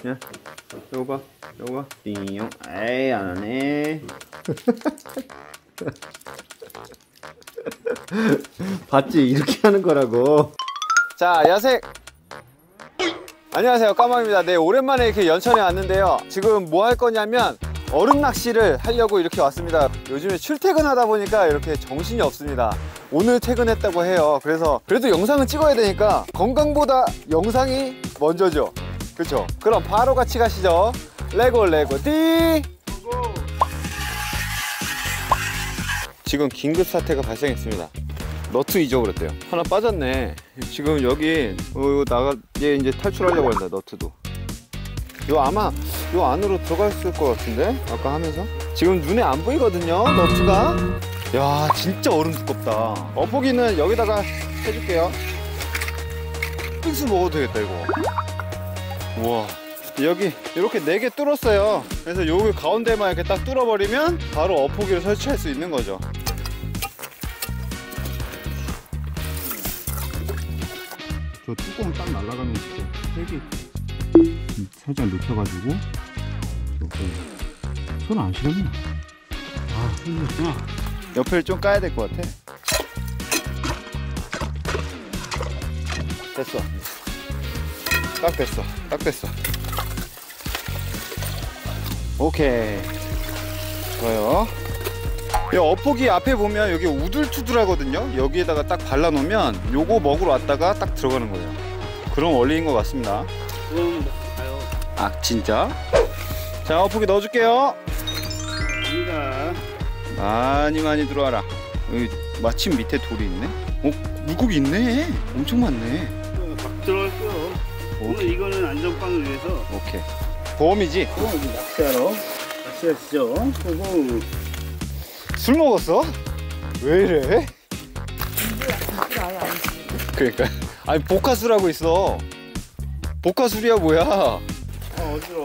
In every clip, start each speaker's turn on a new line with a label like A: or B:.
A: 야, 요거 봐. 요거 봐. 띵용. 에이, 안 하네. 봤지? 이렇게 하는 거라고. 자, 야생. 안녕하세요, 까망입니다. 네, 오랜만에 이렇게 연천에 왔는데요. 지금 뭐 할 거냐면 얼음 낚시를 하려고 이렇게 왔습니다. 요즘에 출퇴근하다 보니까 이렇게 정신이 없습니다. 오늘 퇴근했다고 해요. 그래서 그래도 영상은 찍어야 되니까 건강보다 영상이 먼저죠. 그렇죠? 그럼 바로 같이 가시죠. 레고 띠. 지금 긴급 사태가 발생했습니다. 너트 잊어버렸대요. 하나 빠졌네. 지금 여기 얘 이제 탈출하려고 한다. 너트도 요 아마 요 안으로 들어갔을 것 같은데 아까 하면서 지금 눈에 안 보이거든요. 너트가. 야, 진짜 얼음 두껍다. 어포기는 여기다가 해줄게요. 픽스 먹어도 되겠다 이거. 우와, 여기 이렇게 4개 뚫었어요. 그래서 여기 가운데만 이렇게 딱 뚫어버리면 바로 어포기를 설치할 수 있는 거죠. 저 뚜껑 딱 날아가는 거 3개 살짝 눕혀가지고 손 안 시렵네. 아, 힘들구나. 옆을 좀 까야 될 것 같아. 됐어. 딱 됐어. 오케이, 좋아요. 이 어포기 앞에 보면 여기 우둘투둘하거든요. 여기에다가 딱 발라놓으면 요거 먹으러 왔다가 딱 들어가는 거예요. 그런 원리인 것 같습니다. 아, 진짜? 자, 어포기 넣어줄게요. 많이 들어와라. 여기 마침 밑에 돌이 있네. 물고기 있네. 엄청 많네.
B: 막 들어갈 거요. 오늘 이거는 안전빵을 위해서.
A: 오케이. 보험이지?
B: 낚시하러 낚시하시죠.
A: 술 먹었어? 왜 이래? 그러니까 아니 보카술하고 있어. 보카술이야 뭐야?
B: 어디로.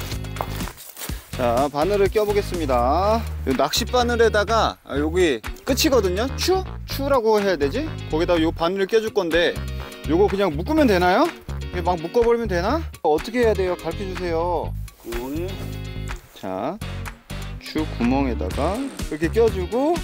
A: 자, 바늘을 껴보겠습니다. 낚시 바늘에다가 여기 끝이거든요. 추라고 해야 되지? 거기다 요 바늘을 껴줄 건데 요거 그냥 묶으면 되나요? 막 묶어버리면 되나? 어떻게 해야 돼요? 가르쳐주세요.
B: 구멍에.
A: 자, 추 구멍에다가 이렇게 껴주고.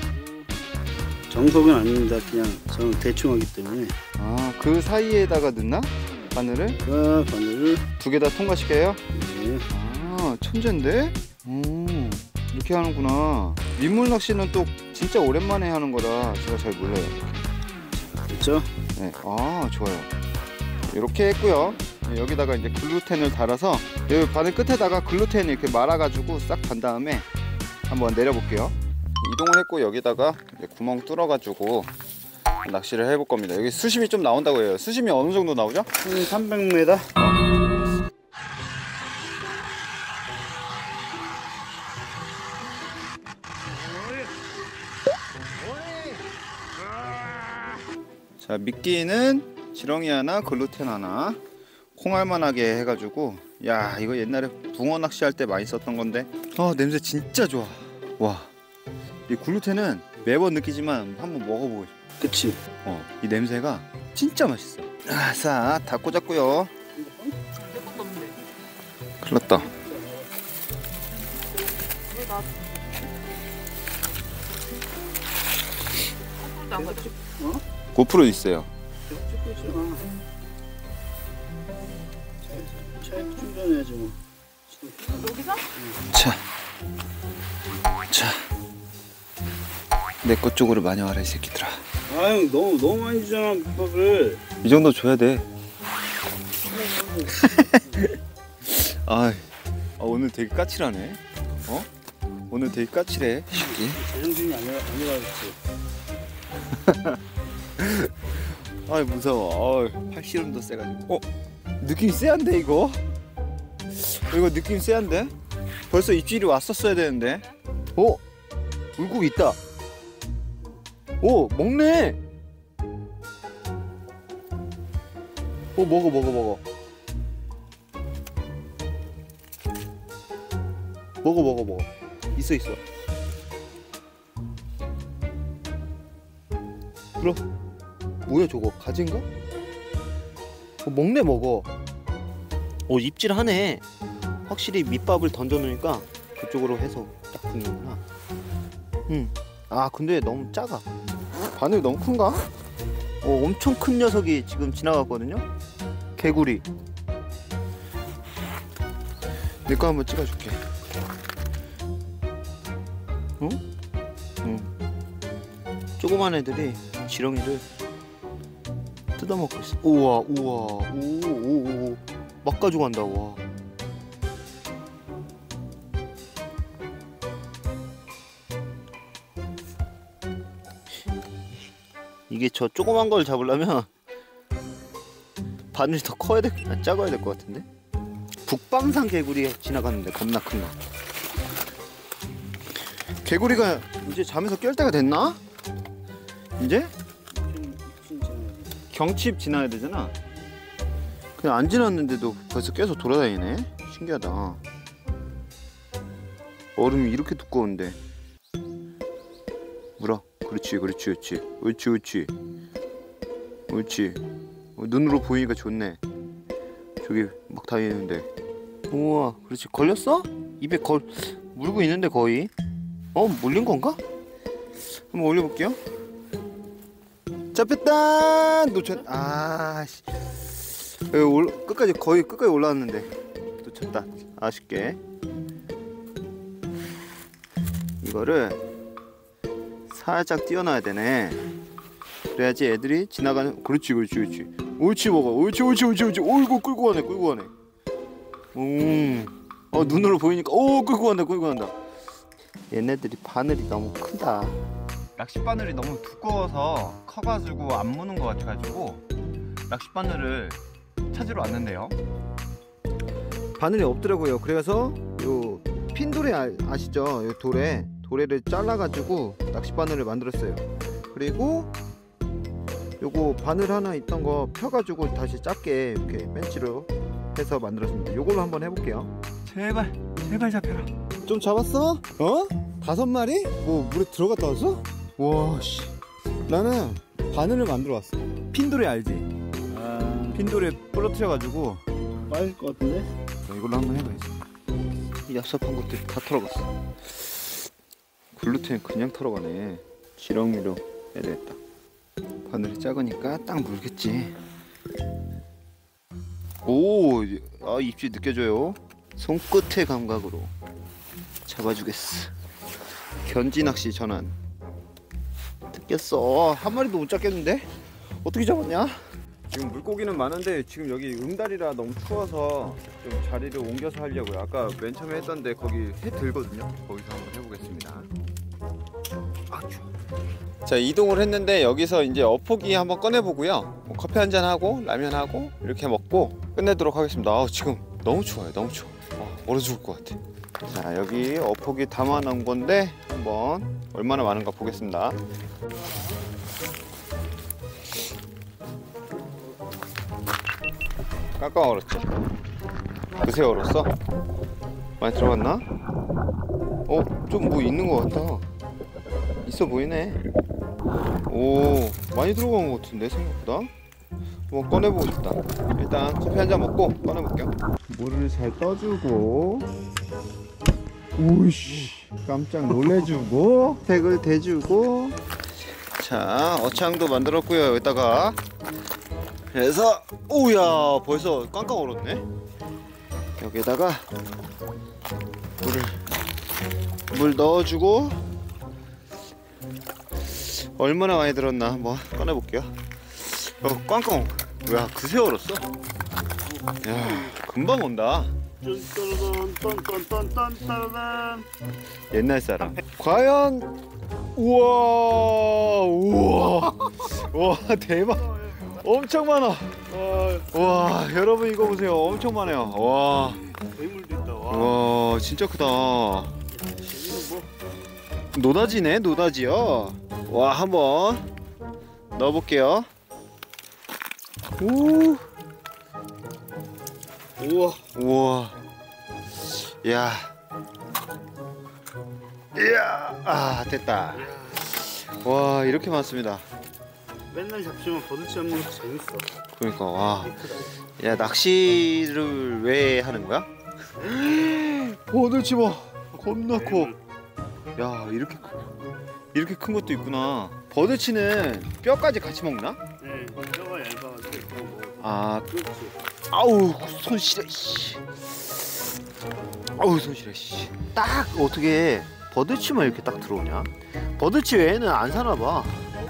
B: 정석은 아닙니다. 그냥 저는 대충 하기 때문에.
A: 아, 그 사이에다가 넣나? 바늘을?
B: 바늘을
A: 2개 다 통과시켜요?
B: 네.
A: 아, 천재인데? 이렇게 하는구나. 민물 낚시는 또 진짜 오랜만에 하는 거라 제가 잘 몰라요.
B: 됐죠?
A: 네, 아, 좋아요. 이렇게 했고요. 여기다가 이제 글루텐을 달아서 여기 바늘 끝에다가 글루텐 이렇게 말아가지고 싹 단 다음에 한번 내려볼게요. 이동을 했고 여기다가 이제 구멍 뚫어가지고 낚시를 해볼 겁니다. 여기 수심이 좀 나온다고 해요. 수심이 어느 정도 나오죠?
B: 한 300m.
A: 자, 미끼는 지렁이 하나, 글루텐 하나, 콩알만하게 해가지고. 야, 이거 옛날에 붕어 낚시할 때 많이 썼던 건데. 냄새 진짜 좋아. 와, 이 글루텐은 매번 느끼지만 한번 먹어보고 싶어.
B: 그치.
A: 이 냄새가 진짜 맛있어. 자, 다 꽂았고요. 큰일 났다. 고프로 있어요.
B: 차에 충전해야지 뭐.
C: 여기서?
A: 자, 내 것 쪽으로 많이 와라 이 새끼들아.
B: 아유, 너무 많이 주잖아 국밥을.
A: 이 정도 줘야 돼. 오늘 되게 까칠하네. 오늘 되게 까칠해. 새끼.
B: 제정신이 아니라겠지.
A: 무서워. 팔씨름도 세가지고. 느낌이 세한데 이거? 이거 느낌 세한데? 벌써 입질이 왔었어야 되는데. 물고기 있다. 먹네. 먹어. 먹어. 있어. 들어. 뭐야 저거? 가지인가? 먹네. 먹어.
C: 오, 입질하네. 확실히 밑밥을 던져놓으니까 그쪽으로 해서 딱 붙는구나. 아 근데 너무 작아.
A: 바늘이 너무 큰가?
C: 엄청 큰 녀석이 지금 지나갔거든요. 개구리.
A: 내 거 한번 찍어줄게.
C: 조그만 애들이 지렁이를 뜯어먹고 있어.
A: 우와 오오오
C: 막 가져간다. 와. 이게 저 조그만 걸 잡으려면 바늘이 더 커야 돼, 작아야 될 것 같은데. 북방산 개구리 지나갔는데 겁나 큰 거.
A: 개구리가 이제 잠에서 깰 때가 됐나? 이제? 경칩 지나야 되잖아. 그냥 안 지났는데도 벌써 계속 돌아다니네. 신기하다. 얼음이 이렇게 두꺼운데. 물어. 그렇지. 눈으로 보이니까 좋네. 저기 막 다니는데.
C: 우와, 그렇지. 걸렸어? 입에 물고 있는데 거의. 물린 건가?
A: 한번 올려볼게요. 잡혔다. 놓쳤. 아씨. 끝까지 거의 끝까지 올라왔는데 놓쳤다. 아쉽게. 이거를 살짝 띄워놔야 되네. 그래야지 애들이 지나가는. 그렇지. 옳지 먹어. 옳지. 어이구 끌고 가네. 눈으로 보이니까 끌고 간다.
C: 얘네들이 바늘이 너무 크다.
A: 낚싯바늘이 너무 두꺼워서 커가지고 안 무는 것 같아가지고 낚싯바늘을 찾으러 왔는데요. 바늘이 없더라고요. 그래서 요 핀도레 아시죠? 요 도래를 잘라가지고 낚싯바늘을 만들었어요. 그리고 요거 바늘 하나 있던 거 펴가지고 다시 작게 이렇게 벤치로 해서 만들었습니다. 요걸로 한번 해볼게요. 제발 잡혀라. 좀 잡았어? 5마리? 뭐 물에 들어갔다 왔어? 와 씨. 나는 바늘을 만들어 왔어. 핀도레 알지? 핀도레 부러뜨려가지고
B: 빠질 것 같은데?
A: 이걸로 한번 해봐야지.
C: 얍삽한 것들이 다 털어갔어.
A: 글루텐 그냥 털어가네. 지렁이로 해야 되겠다. 바늘이 작으니까 딱 물겠지. 입질 느껴져요.
C: 손끝의 감각으로 잡아주겠어.
A: 견지 낚시 전환.
C: 뜯겼어. 한 마리도 못 잡겠는데? 어떻게 잡았냐?
A: 지금 물고기는 많은데 지금 여기 응달이라 너무 추워서 좀 자리를 옮겨서 하려고요. 아까 맨 처음에 했던데 거기 해 들거든요. 거기서 한번 해보겠습니다. 자, 이동을 했는데 여기서 이제 어포기 한번 꺼내보고요. 커피 한잔 하고 라면 하고 이렇게 먹고 끝내도록 하겠습니다. 지금 너무 추워요. 너무 추워. 얼어 죽을 것 같아. 자, 여기 어포기 담아 놓은 건데 한번 얼마나 많은가 보겠습니다. 깜깜 얼었지? 그새 얼었어? 많이 들어갔나? 좀 뭐 있는 것 같다. 있어 보이네. 많이 들어간 것 같은데 생각보다. 한번 꺼내보고 싶다. 일단 커피 한잔 먹고 꺼내볼게요. 물을 잘 떠주고, 오이씨 깜짝 놀래주고, 색을 대주고. 자, 어창도 만들었고요. 여기다가 그래서 오야 벌써 깡깡 얼었네. 여기에다가 물 넣어주고, 얼마나 많이 들었나 한번 꺼내볼게요. 꽝꽝. 뭐야, 그새 얼었어? 야, 금방 온다.
B: 딴딴딴딴딴딴.
A: 옛날 사람. 과연. 우와 와 대박. 엄청 많아. 와 여러분 이거 보세요. 엄청 많아요. 와
B: 괴물도 있다.
A: 와 진짜 크다. 노다지네. 노다지요. 와 한번 넣어볼게요. 우와 이야 됐다. 와 이렇게 많습니다.
B: 맨날 잡지만 버드치 잡는 것도 재밌어.
C: 그러니까 와. 야, 낚시를 왜 하는 거야? 버들치 봐. 겁나 커. 야, 이렇게 큰 것도 있구나. 버들치는 뼈까지 같이 먹나?
B: 네, 뼈가 얇아가지고 그거 먹어.
C: 아,
B: 그렇지.
C: 아우 손 시려 씨. 아우 손 시려 씨. 딱 어떻게 버들치만 이렇게 딱 들어오냐? 버들치 외에는 안 사나 봐.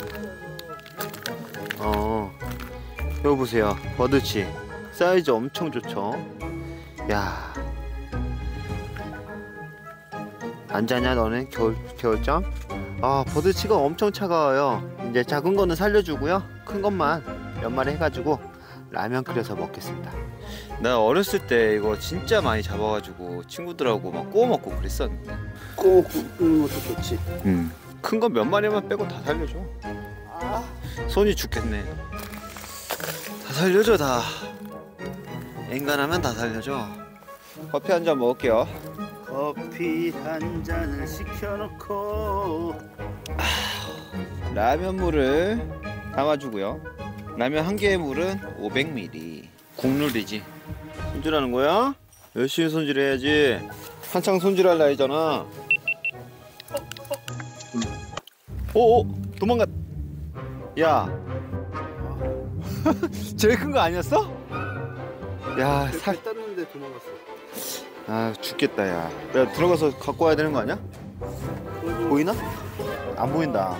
C: 여기 보세요. 버들치 사이즈 엄청 좋죠. 야, 안 자냐 너는 겨울잠? 아, 버들치가 엄청 차가워요. 이제 작은 거는 살려주고요. 큰 것만 몇 마리 해가지고 라면 끓여서 먹겠습니다. 나 어렸을 때 이거 진짜 많이 잡아가지고 친구들하고 막 구워 먹고 그랬었는데.
B: 꼭 굽는 것도 좋지.
C: 큰 거 몇 마리만 빼고 다 살려줘. 손이 죽겠네. 다 살려줘 다. 엔간하면 다 살려줘. 커피 한 잔 먹을게요.
B: 커피 한 잔을 시켜놓고
C: 라면 물을 담아주고요. 라면 한 개의 물은 500ml. 국룰이지. 손질하는 거야? 열심히 손질해야지. 한창 손질할 나이잖아. 오, 도망갔. 야, 제일 큰 거 아니었어? 야,
B: 살 땄는데 도망갔어.
C: 아, 죽겠다 야. 야, 들어가서 갖고 와야 되는 거 아니야? 보이나? 안 보인다.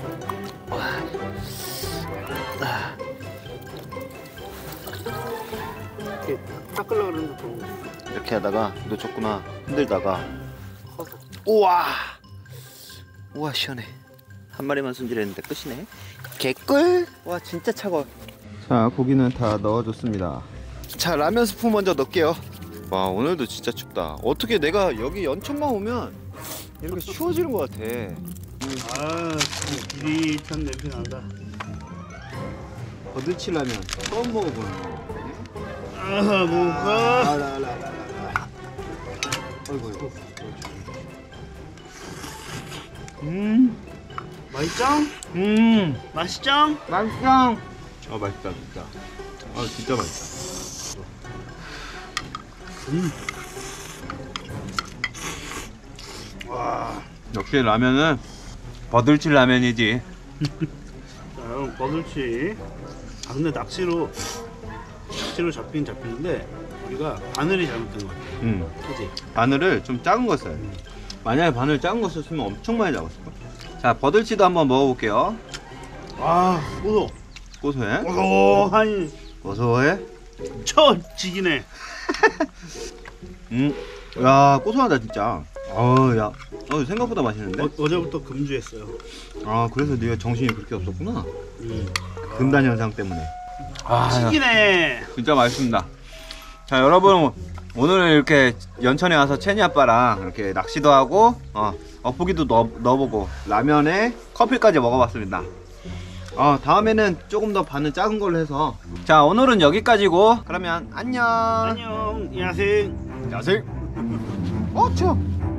B: 이렇게 닦으려고 그러는데 도망갔어.
C: 이렇게 하다가 놓쳤구나. 흔들다가.
B: 커서.
C: 우와, 우와 시원해. 한 마리만 손질했는데 끝이네. 개꿀. 와, 진짜 차가워. 자, 고기는 다 넣어줬습니다. 자, 라면 스프 먼저 넣을게요. 와, 오늘도 진짜 춥다. 어떻게 내가 여기 연천만 오면 이렇게 추워지는 것 같아.
B: 아, 비릿한 냄새 난다.
C: 버들치 라면 처음 먹어보는 거.
B: 아, 뭐가?
C: 아이고, 아이고.
B: 맛있죠? 맛있죠?
C: 맛있어. 아, 맛있다 진짜. 아, 진짜 맛있다.
B: 와,
A: 역시 라면은 버들치 라면이지.
B: 자, 형 버들치. 아, 근데 낚시로 잡긴 잡히는데 우리가 바늘이 잘못된 것 같아. 그지?
A: 바늘을 좀 작은 거 써야 돼. 만약에 바늘 작은 거 썼으면 엄청 많이 잡았을 거야. 자, 버들치도 한번 먹어볼게요.
B: 아, 고소.
A: 고소해?
B: 고소하니
A: 고소해?
B: 처지기네.
A: 야, 고소하다 진짜. 야, 생각보다 맛있는데?
B: 어제부터 금주했어요.
A: 아, 그래서 네가 정신이 그렇게 없었구나. 금단 현상 때문에.
B: 찌기네.
A: 진짜 맛있습니다. 자, 여러분, 오늘은 이렇게 연천에 와서 채니 아빠랑 이렇게 낚시도 하고 엇포기도 넣어보고 라면에 커피까지 먹어봤습니다. 다음에는 조금 더 바늘 작은 걸로 해서. 자, 오늘은 여기까지고. 그러면 안녕.
B: 안녕. 야생.
A: 야생. 추워.